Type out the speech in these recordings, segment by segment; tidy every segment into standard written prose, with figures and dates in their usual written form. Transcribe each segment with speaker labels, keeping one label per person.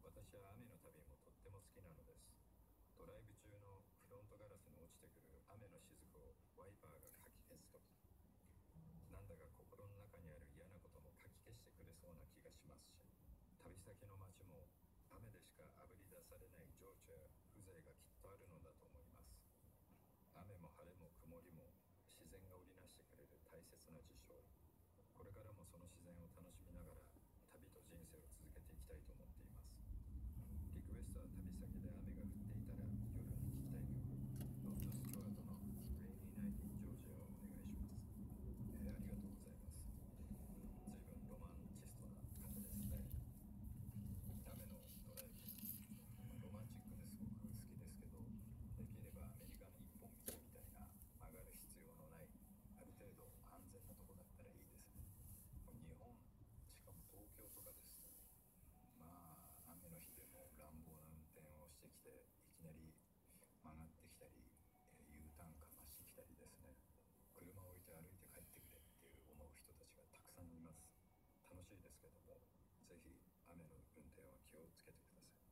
Speaker 1: 私は雨の旅もとっても好きなのです。ドライブ中のフロントガラスに落ちてくる雨の雫をワイパーがかき消すとき、なんだか心の中にある嫌なこともかき消してくれそうな気がしますし、旅先の街も雨でしかあぶり出されない情緒や風情がきっとあるのだと思います。雨も晴れも曇りも自然が織りなしてくれる大切な事象。これからもその自然を楽しみながら旅と人生を続けていきたいと思っています。リクエストは旅先で雨が降っていたら夜に聴きたい曲、ロッド・スチュワートの Rainy Night in Georgia をお願いします。ありがとうございます。随分ロマンチストな方ですね。雨のドライブ、ロマンチックですごく好きですけど、できればアメリカの一本道みたいな曲がる必要のない、ある程度安全なとこだったらいいですね。日本、しかも東京とかですと、雨の日でも乱暴な運転をしてきて、いきなり曲がってきたり、U ターンかましてきたりですね、車を置いて歩いて帰ってくれっていう思う人たちがたくさんいます。楽しいですけども、ぜひ雨の運転は気をつけてください。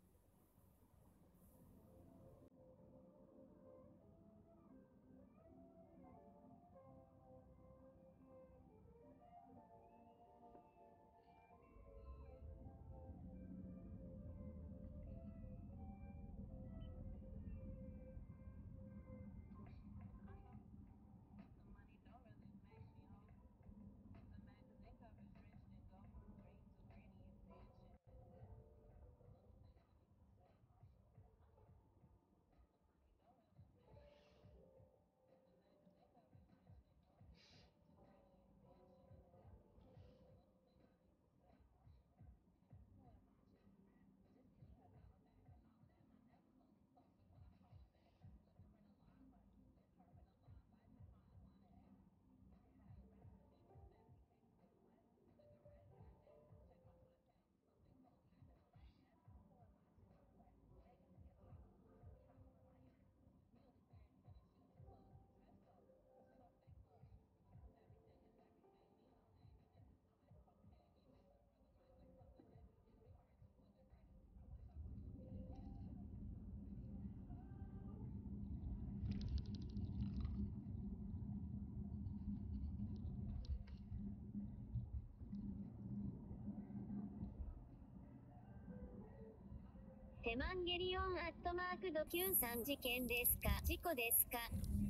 Speaker 2: テマンゲリオンアットマークドキュンさん事件ですか事故ですか。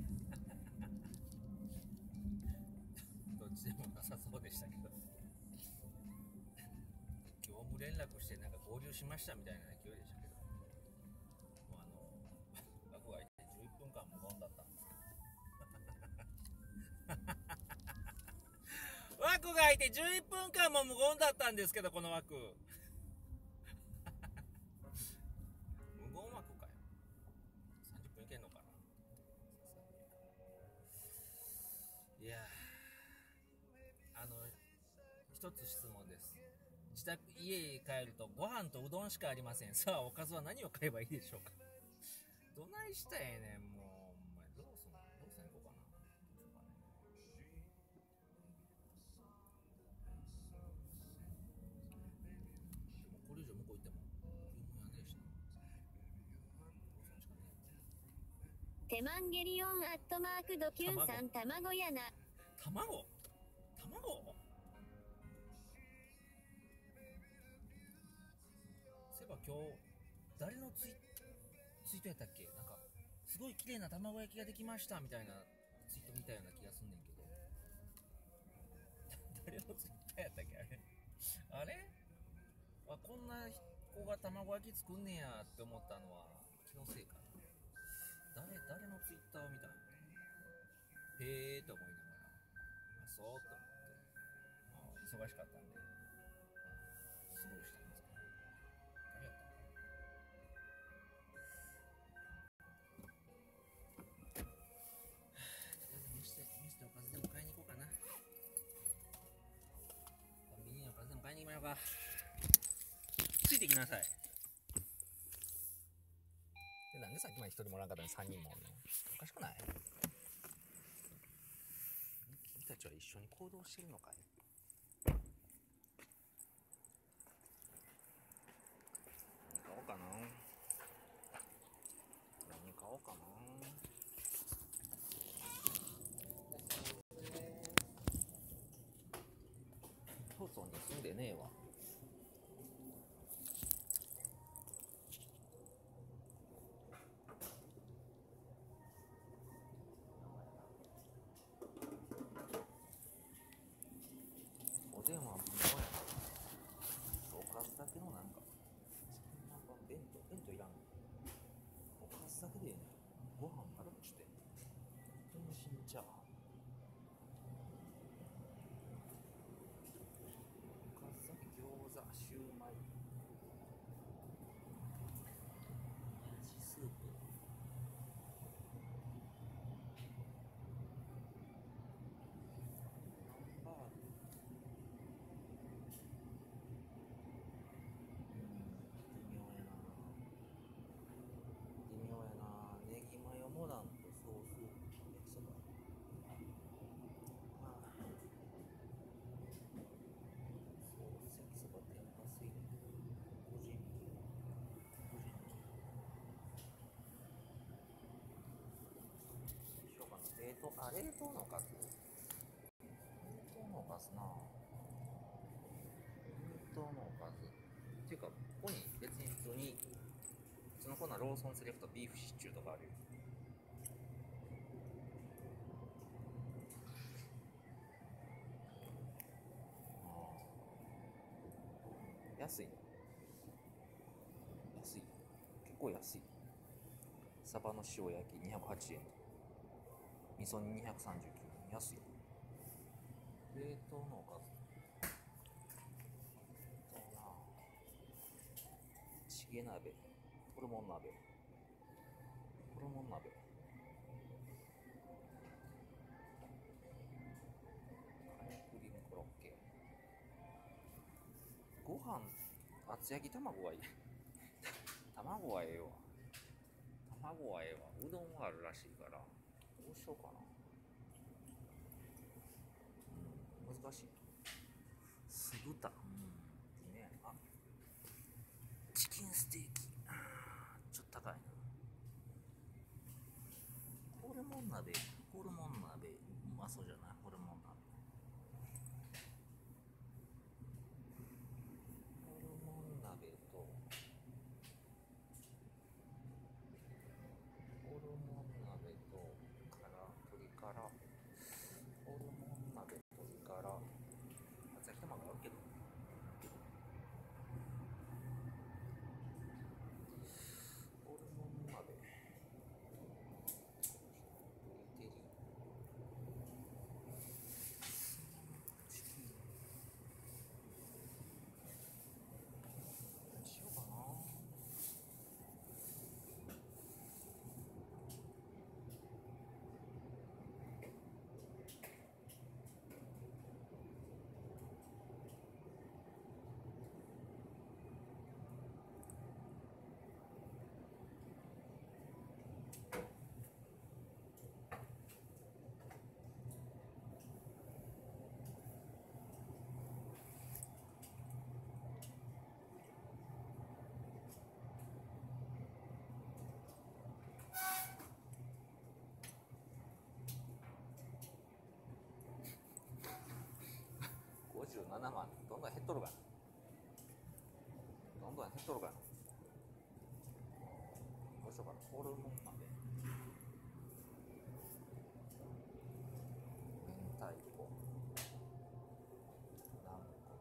Speaker 3: どっちでもなさそうでしたけど業務連絡してなんか合流しましたみたいな勢いでしたけど、もう枠が空いて11分間無言だったんですけど枠が空いて11分間も無言だったんですけど、この枠無言枠かよ。30分いけんのかな。いや一つ質問です。家へ帰るとご飯とうどんしかありません。さあおかずは何を買えばいいでしょうか。どないしたらええねん、もうお前ローソン行こうかな。どうしようかね。でもこれ以上向こう行っても注文やねえしな。ローソンしかね
Speaker 2: テマンゲリオンアットマークドキュンさん卵やな。
Speaker 3: 卵そういえば今日誰のツイートやったっけ。なんかすごい綺麗な卵焼きができましたみたいなツイート見たような気がすんねんけど誰のツイッターやったっけあれこんな子が卵焼き作んねやって思ったのは気のせいかな。誰のツイッターを見たの。へーと思いながら、そうと思って、忙しかったんでスルーしたんですけど、誰やったっけ。とりあえず飯とおかずでも買いに行こうかな。コンビニのおかずでも買いに行きましょうか。ついてきなさい。でなんでさっきまで1人もらんかったのに3人もおんの。おかしくない。君たちは一緒に行動してるのかい。 うかな。ローソンに住んでねえわ。お電話も微妙やな。おかずだけのなんか弁当いらん。おかずだけでええねん。ご飯軽くして天津チャーハン、おかずだけ餃子、シューマイ、もやしスープ、ハンバーグ、微妙やな。ネギマヨモダンとソース焼きそば。まあソース焼きそば天かす入れ個人しようかな。冷凍のおかずな。冷凍のおかずっていうか、ここに別に普通のこんなローソンセレクトビーフシチューとかあるよ。安いね。結構安い。サバの塩焼き208円、味噌煮239円。安い。冷凍のおかずチゲ鍋、ホルモン鍋、カニクリームコロッケ、ご飯厚焼き卵がいい。卵はええわ。うどんはあるらしいから、どうしようかな。難しい。酢豚、いいね。あ、チキンステーキ、ちょっと高いな。ホルモン鍋うまそうじゃない？ホルモン鍋と鶏から、ホルモン鍋、鶏から厚焼き卵あるけど、ホルモン鍋、鶏照り、チキン、何しようかな。57万、どんどん減っとるかな。どうしようかな。ホルモン鍋、明太子、軟骨、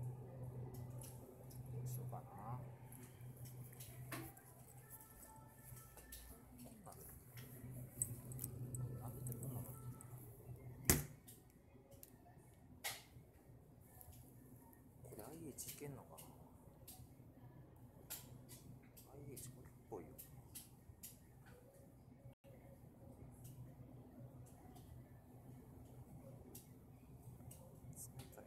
Speaker 3: どうしようかな。鍋ってどんなの？これ IH いけんのかな。 IH これっぽいよ。冷たい。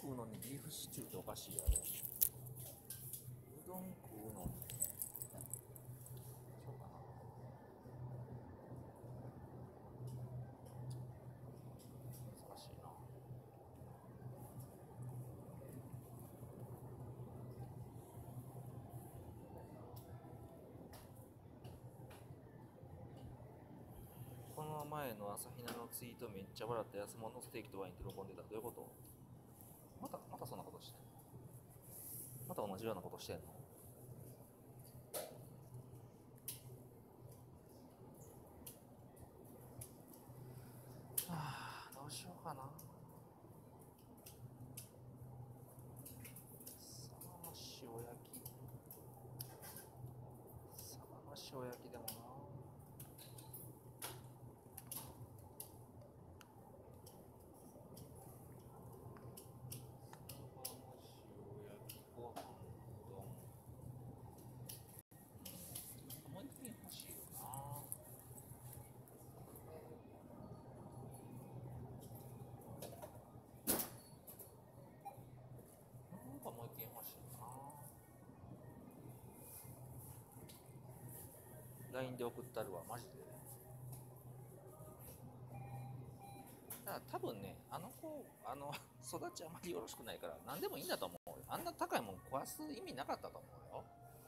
Speaker 3: 食うのにビーフシチューっておかしいやろ。うどん食うのにそうかな。難しいな。この前の朝比奈のツイートめっちゃ笑った安物のステーキとワインって喜んでた。どういうこと？またそんなことしてんの？また同じようなことしてんの？はあ、どうしようかな。サバの塩焼き。サバの塩焼きでもな。LINE で送ったるわ、マジで。だから多分ね、あの子、育ちあまりよろしくないから、何でもいいんだと思うよ。あんな高いもの壊す意味なかったと思うよ。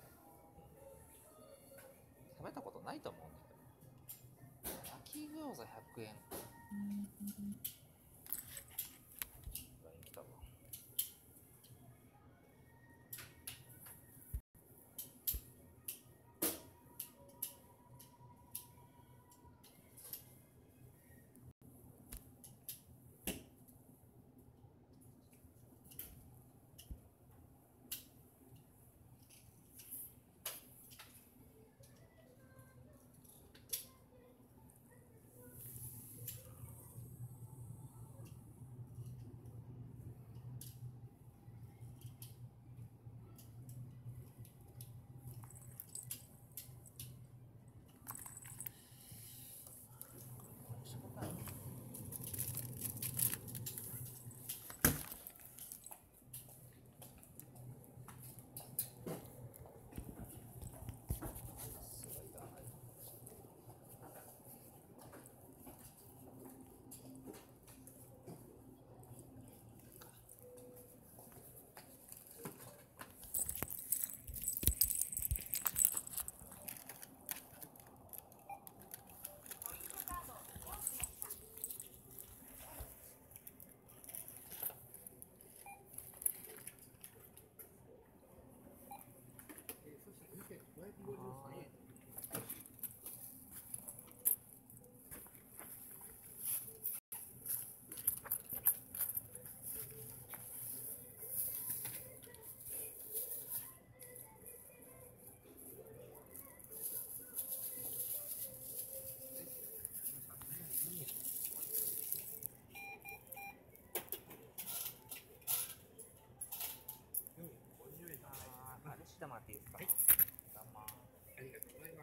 Speaker 3: 食べたことないと思うんだけど。焼き餃子100円。LINE 来たわ。黙っていいですか？はい。どうも。ありがとうございます。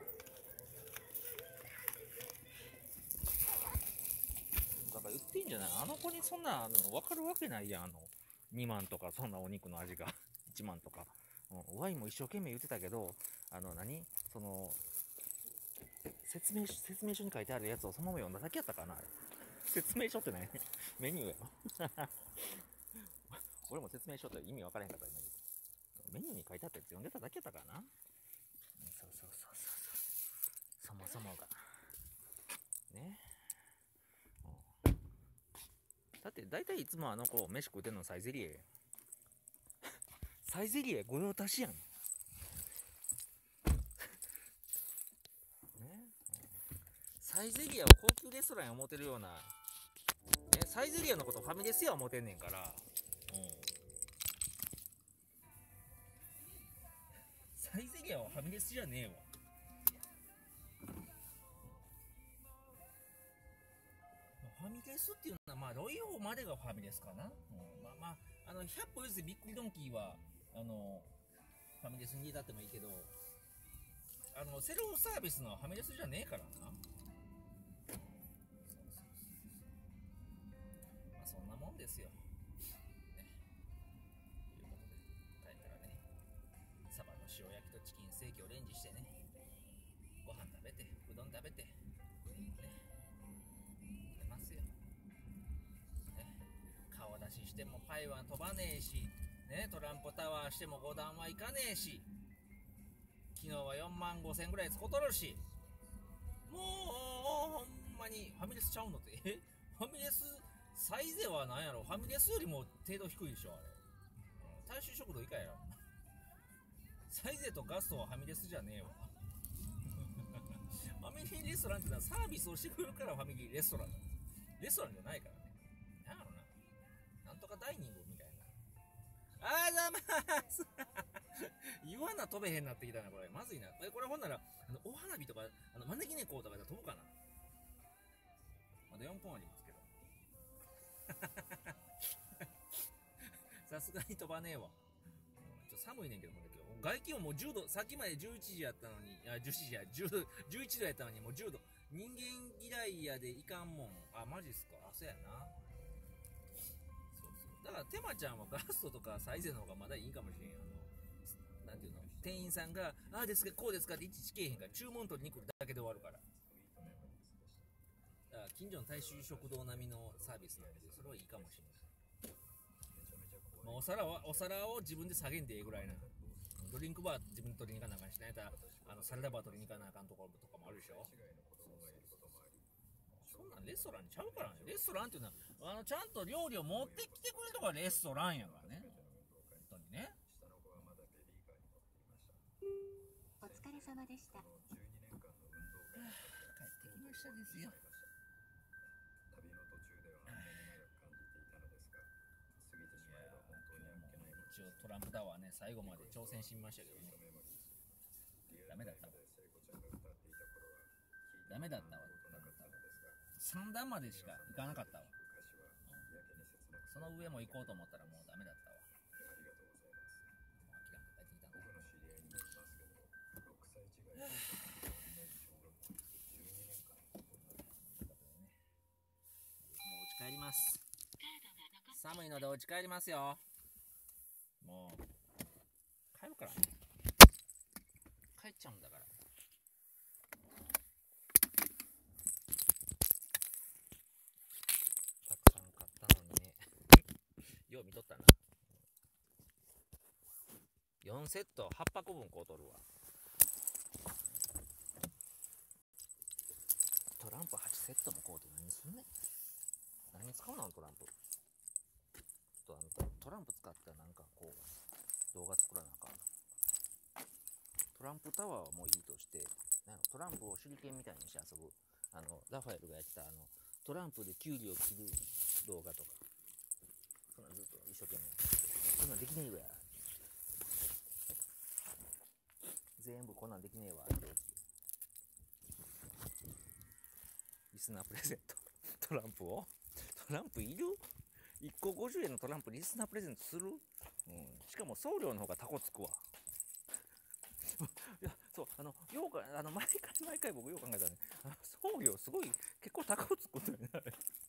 Speaker 3: だから言っていいんじゃない？あの子にそんな分かるわけないやん。2万とかそんなお肉の味が1万とか、ワインも一生懸命言ってたけど、その説明書に書いてあるやつをそのまま読んだだけやったかな。あれ説明書ってねメニューや俺も説明書って意味分からへんかった今。メニューに書いてあったやつ読んでただけだからな。そうそもそもがね。だって大体いつもあの子飯食うてんのサイゼリエサイゼリエ御用達やんね。サイゼリエを高級レストランや思ってるような、ね、サイゼリエのことファミレスや思ってんねんから、サイゼリアはファミレスじゃねえわ。ファミレスっていうのは、まあ、ロイホまでがファミレスかな。100歩譲ってびっくりドンキーは、ファミレスに至ってもいいけど、セルフサービスのファミレスじゃねえからな。まあ、そんなもんですよ。ね、 どん食べてね、出ますよ、ね、顔出ししてもパイは飛ばねえし、ね、トランプタワーしても5段はいかねえし、昨日は4万5千ぐらい使うとるし、もうほんまにファミレスちゃうのって、ファミレスサイゼは何やろ、ファミレスよりも程度低いでしょあれ。大衆食堂以下やろ。サイゼとガストはファミレスじゃねえわ。ファミリーレストランってのはサービスをしてくれるからファミリーレストランだ。レストランじゃないからね。なんやろな。なんとかダイニングみたいな。あーざます言わな飛べへんなってきたな、これ。まずいな。これほんなら、お花火とか、招き猫とかで飛ぶかな。まだ4本ありますけど。さすがに飛ばねえわ。ちょっと寒いねんけどもね、今日。外気温もう10度、さっきまで11時やったのに、17時や、11度やったのにもう10度。人間嫌いやでいかんもん。あ、マジっすか。あ、そうやな。そうそう。だから、てまちゃんはガストとかサイゼの方がまだいいかもしれん。なんていうの、店員さんが、ああですか、こうですかっていちいちけえへんから、注文取りに来るだけで終わるから。だから近所の大衆食堂並みのサービスなので、それはいいかもしれない。まあ、お皿を自分で下げんでええぐらいな。ドリンクバー自分で取りに行かなあかんしないたサラダバー取りに行かなあかんところとかもあるでしょ。そんなんレストランちゃうからね。レストランっていうのはちゃんと料理を持ってきてくれるとこがレストランやからね。本当にね。
Speaker 4: お疲れ様でした。
Speaker 3: 帰ってきましたですよ。
Speaker 1: 旅の途中ではあんなに長く感じていたのですが、過ぎてしまえば本当に歩けない。
Speaker 3: 一応トランプタワーね、最後まで挑戦してみましたけどね。ダメだったわ。ダメだったわ。3段までしか行かなかったわ。その上も行こうと思ったらもうダメだったわ。
Speaker 1: ありがとうございます。
Speaker 3: 諦めて帰ってきたんだ。
Speaker 1: 僕の知り合いにもいますけど、6歳違いで同じ小学校に12年間
Speaker 3: ということでね、もうお家帰ります。寒いのでお家帰りますよ。もう帰るからね。帰っちゃうんだから。たくさん買ったのにね。よう見とったな。4セット8箱分買うとるわ。トランプ8セットも買うて何すんねん。何に使うのトランプ。ちょっとトランプ使ったらなんかこう動画作らなあかん。トランプタワーはもういいとして、トランプを手裏剣みたいにして遊ぶラファエルがやったトランプでキュウリを切る動画とか、そんなずっと一生懸命そんなんできねえわ、全部こんなんできねえわってリスナープレゼントトランプいる？1個50円のトランプリスナープレゼントする？しかも送料の方がタコつくわ。いや、そう、ようか、毎回僕よう考えたらね、送料すごい、結構高くつくんだよね、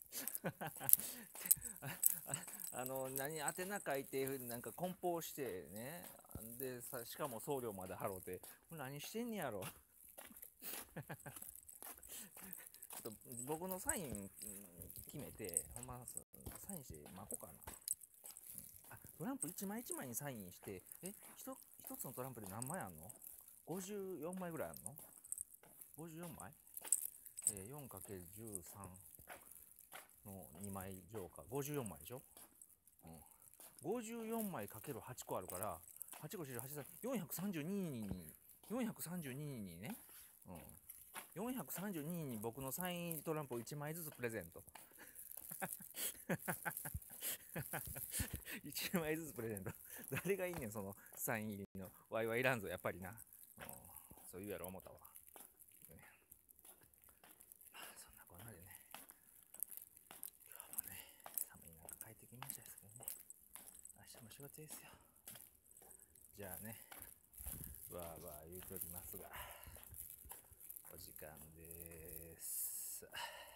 Speaker 3: あれ。宛名書いて、なんか梱包してね、でさ、しかも送料まで払うて、これ何してんねやろ。ちょっと僕のサイン決めて、ほんま、サインして巻こうかな。トランプ1枚1枚にサインして、一つのトランプで何枚あんの？54枚ぐらいあんの？ 54 枚4×13 の2枚乗か54枚でしょ、54枚かける8個あるから8個4 8 432人にね、432人に僕のサイントランプを1枚ずつプレゼント1枚ずつプレゼント。誰がいいねんそのサイン入りのワイワイランドやっぱりな、そういうやろ思ったわ、そんなこんなでね、今日もね寒い中帰ってきましたですけどね、明日も仕事ですよ。じゃあね、わーわー言うとりますがお時間です。